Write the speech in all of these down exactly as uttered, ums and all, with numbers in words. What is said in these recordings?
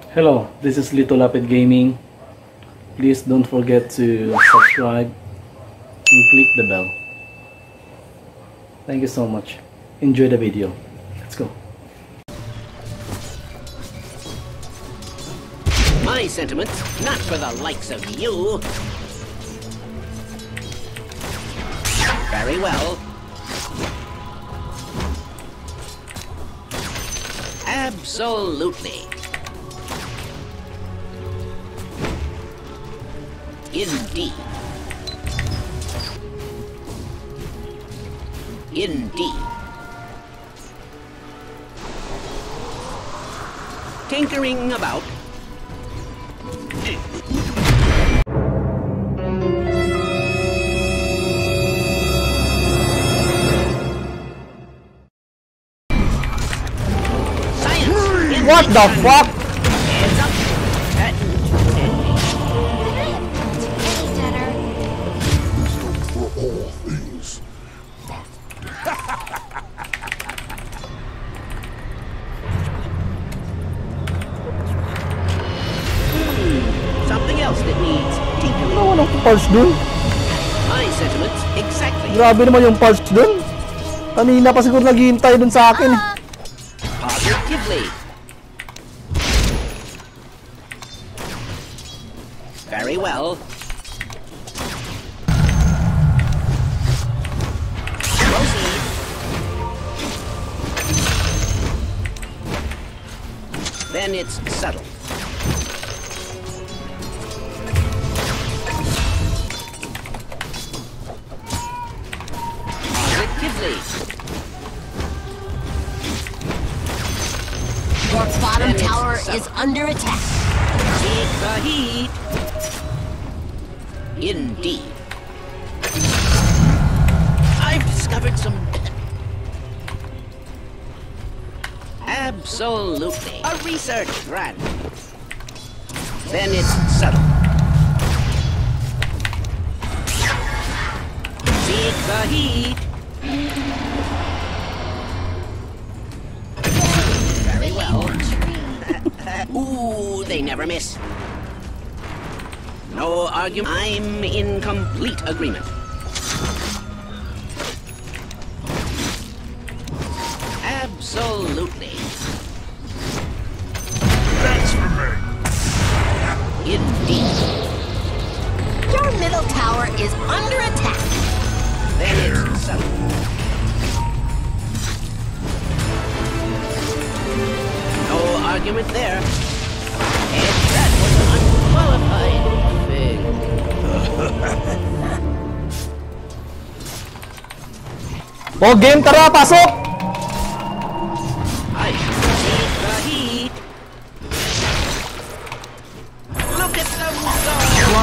Hello, this is Lito Lapid Gaming. Please don't forget to subscribe and click the bell. Thank you so much. Enjoy the video. Let's go. My sentiments, not for the likes of you. Very well. Absolutely. Indeed. Indeed. Tinkering about. Science. What the fuck? Hands up. Something else that needs tinkering. Ano walang parts dun? My sentiments, exactly. Grabe naman yung parts dun. Kanina pa siguro naghihintay dun sa akin. Positively. Very well. Proceed. Then it's settled. Positively. Your bottom Then it's tower settled. is under attack. Take the heat. Indeed. I've discovered some... Absolutely. A research grant. Then it's settled. Take the heat. Very well. Ooh, they never miss. No argument. I'm in complete agreement. Absolutely. That's for me. Indeed. Your middle tower is under attack. Then it's settled. No argument there. And that was an unqualified thing. O game, tara, pasok! I should take the heat. Look at them go!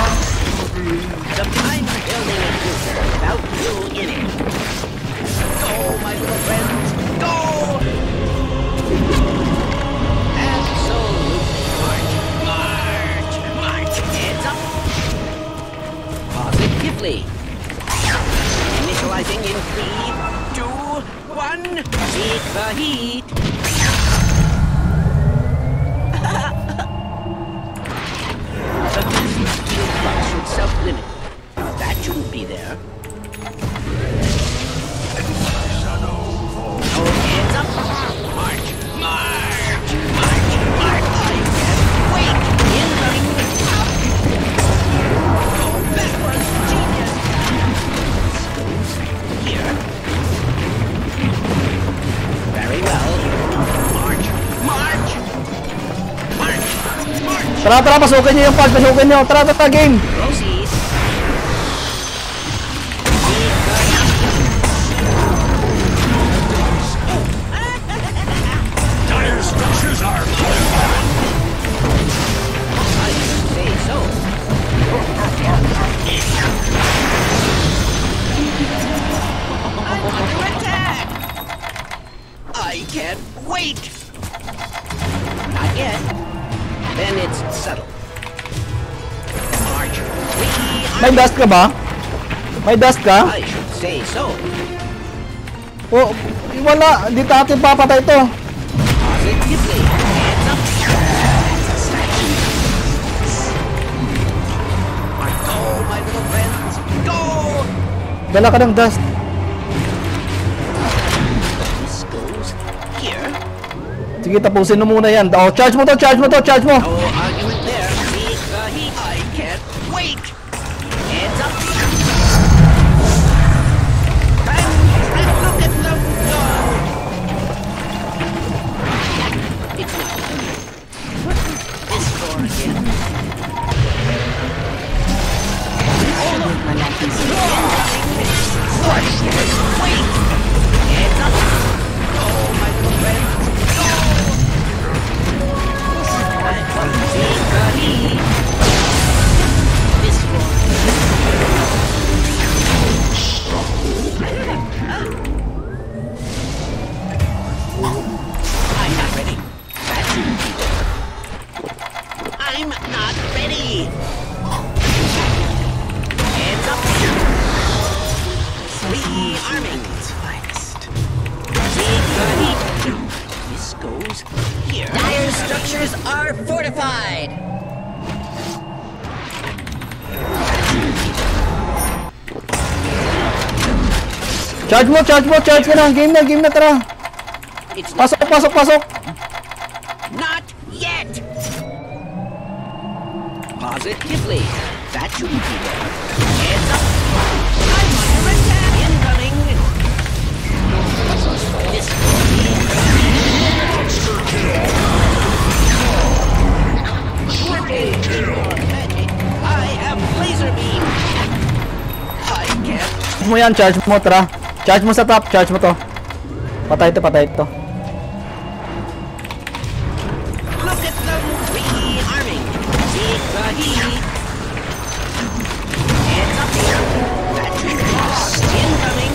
I'm building a future without you in it. Go, my little friends, go! Absolutely. March, march, march. Heads up. Positively. Initializing in three, two, one. Take the heat. The business field flux should self-limit. That shouldn't be there. No hands up. March, march, march, march. I can't wait. In line. Go backwards, genius. Here. Very well. March, march, march, march. Tara, tara, pasukin nyo yung parts, pasukin nyo. Tara, tara, game. Proceed. Dire structures are I should say so. I'm under attack! I can't wait! Not yet. Then it's settled. March. May dust ka ba? May dust ka? I should say so. O, wala. Hindi natin papatay ito. Positively. Hands up. Dala ka ng dust. This goes here. Sige, tapusin mo muna yan. Oh, charge mo to, charge mo to, charge mo. No argument there. See the heat. I can't wait. Heads up. And, and look at them go. It's not here. This door again. Wait. Heads up. Go, my little friend. Go. I want to take the heat. This door. I'm not ready. That's I'm not ready. Hands up. Rearming its finest. Take the heat. This goes here. Dire structures are fortified. Charge mo, charge mo, charge ka na. Game na, game na, tara. It's not, Pasok, pasok, pasok. not yet. Positively. That shouldn't be there. Hands up. I'm under attack. Incoming. This Triple kill. Magic. I have laser beam. I can't. Charge mo yan, charge mo, tara. Charge mo sa top, charge mo to. Patay ito, patay ito. Look at them rearming. Take the heat. Hands up here. Battery lost. Incoming.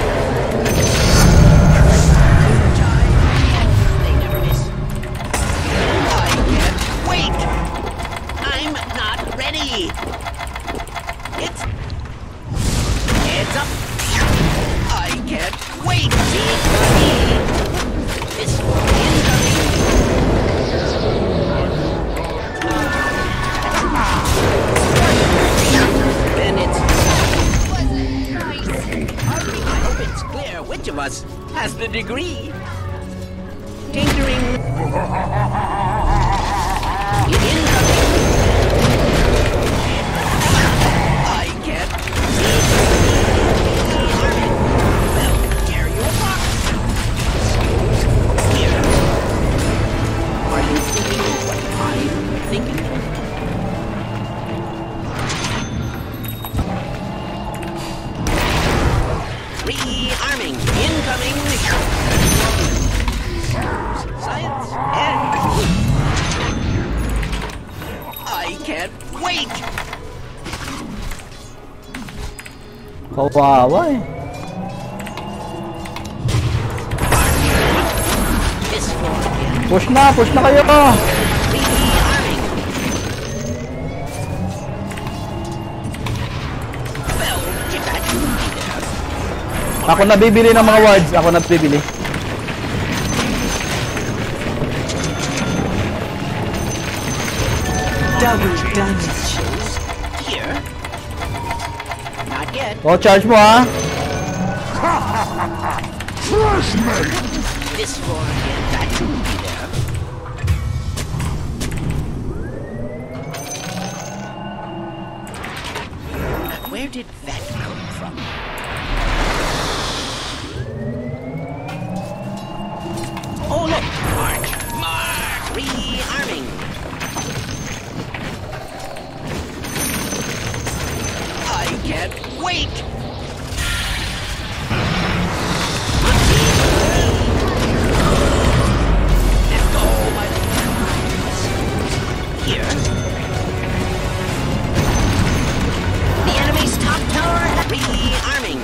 They never miss. I can't wait. I'm not ready. It's heads up. I can't wait. Take the heat. This incoming. Then it's I hope it's clear which of us has the degree. Tinkering. Incoming. I can't see. Well, tear you apart. Here. Are you thinking what I'm thinking? Rearming. Incoming. Science and I can't wait. Kawawa eh. This floor again. Push na, push na kayo. Rearming. Well, get that shouldn't be there. Ako na bibili ng mga wards, ako na bibili. Double damage. Here. Not yet. Oh, charge mo ha. This floor again. That shouldn't be there. Where did that come from? Oh look! March! March! Rearming! I can't wait! Let's go, my here. The enemy's top tower has Rearming.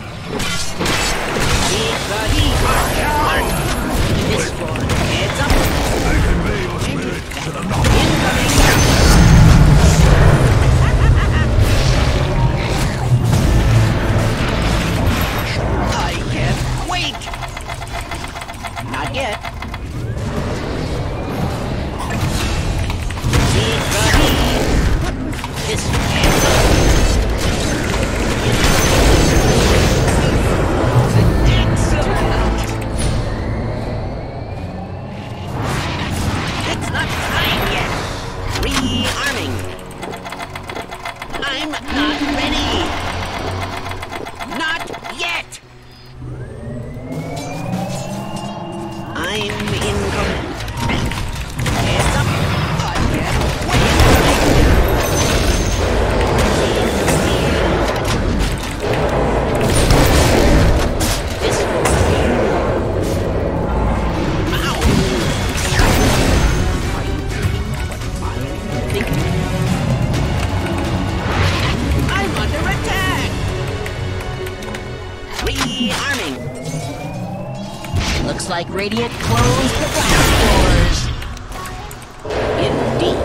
Take the heat. March. This floor. Heads up. I convey your spirit to the north. Incoming. I can't wait. Not yet. Take the heat. This heads up. I'm not ready. Not yet. I'm in command. Heads up. I can't wait. This will be. Ow. Are you thinking what I'm thinking? I'm under attack. Rearming. Looks like Radiant closed the blast doors. Indeed.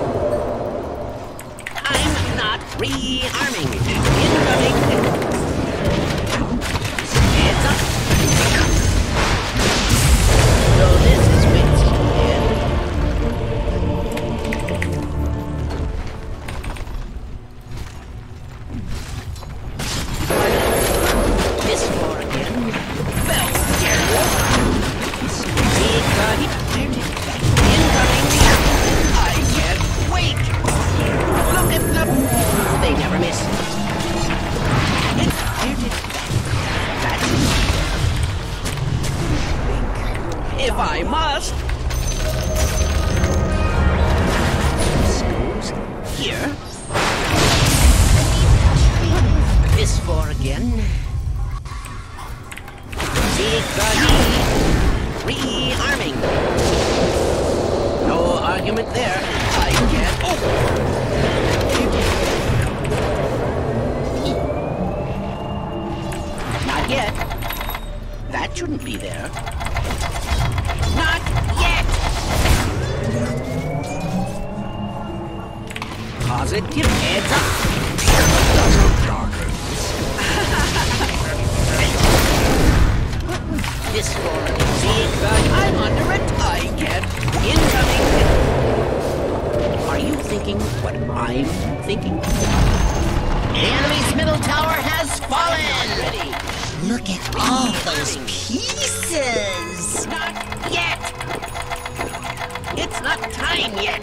I'm not rearming. Incoming. Heads up. So this is what's here. This floor again. Bell. Incoming. I can't wait. Look at them. They never miss. That's if I must. Screws here. This floor again. Rearming. No argument there. I can't. Oh. Not yet. That shouldn't be there. Not yet. Positive heads up. This floor. I'm under it. I can't. Incoming. Are you thinking what I'm thinking? The enemy's middle tower has fallen. Ready. Look at all those pieces. Not yet. It's not time yet.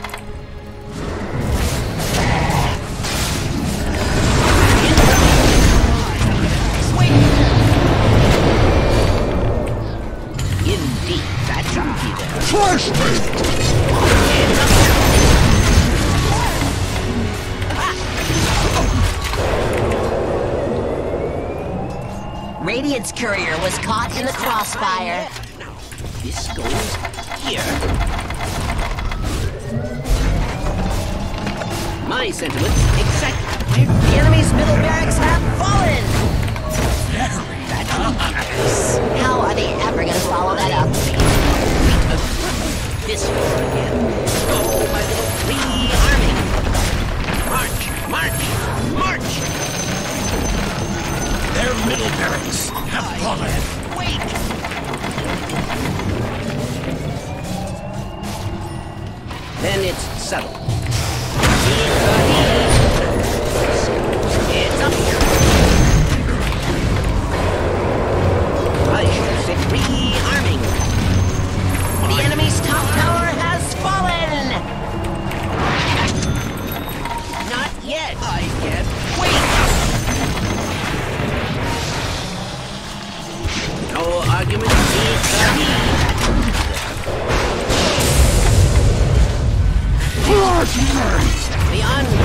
Indeed, that shouldn't be there. Flashbang! Radiant's courier was caught in the crossfire. Now, this goes here. My sentiments exactly. The enemy's middle barracks have fallen. That's How are they ever gonna follow that up? this floor again. Oh, my little rearming. March, march, march. Their middle barracks have fallen. Wait. Then it's settled. It's up here. I should say rearming. The enemy's top tower has fallen. Not yet. I can't wait. No argument. Beyond